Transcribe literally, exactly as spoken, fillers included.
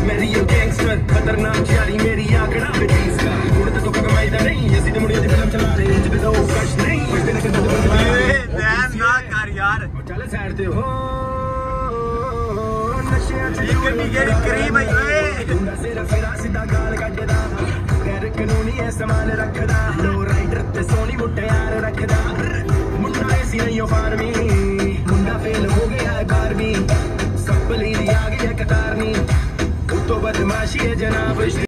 मेरी ये गैंगस्टर खतरनाक यारी मेरी आंकड़ा बेचीज का थोड़े तो कमाई दा नहीं ऐसी तो मुड़े फिल्म चला रहे हैं जिबे तो कश नहीं बजते ने करते ध्यान ना कर यार चल साइड ते हो नशे च निगरी करीब आई ओए गुंडा सिर फेरा सीधा गाल ਕੱਢਦਾ गैर कानूनी है सामान रखदा लो राइडर ते सोनी मुटियार रखदा मुंडा ऐसी नहीं फार्मी मुंडा फेल हो गया है बारहवीं सपली दी आ गई है कतारनी तो बदमाशी है जनाब।